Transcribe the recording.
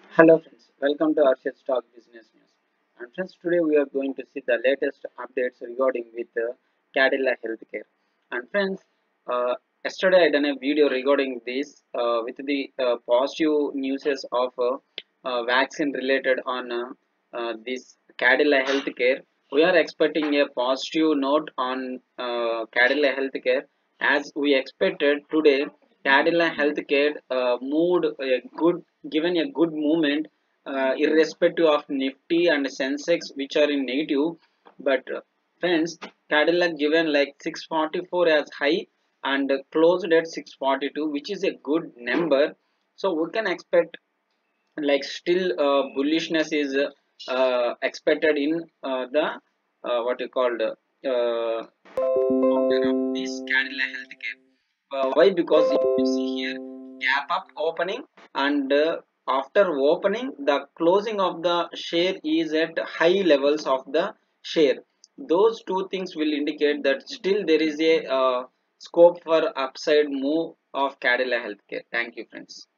Hello friends, welcome to Arshad Stock Business News. And friends, today we are going to see the latest updates regarding with Cadila Healthcare. And friends, yesterday I done a video regarding this with the positive news of vaccine related on this Cadila Healthcare. We are expecting a positive note on Cadila Healthcare as we expected today. Cadila Healthcare moved a good given a good movement irrespective of Nifty and Sensex which are in negative. But friends, Cadillac given like 644 as high and closed at 642, which is a good number. So we can expect like still bullishness is expected in the what you called founder of this Cadillac Healthcare. Why? Because if you see here, gap up opening and after opening, the closing of the share is at high levels of the share. Those two things will indicate that still there is a scope for upside move of Cadillac Healthcare. Thank you, friends.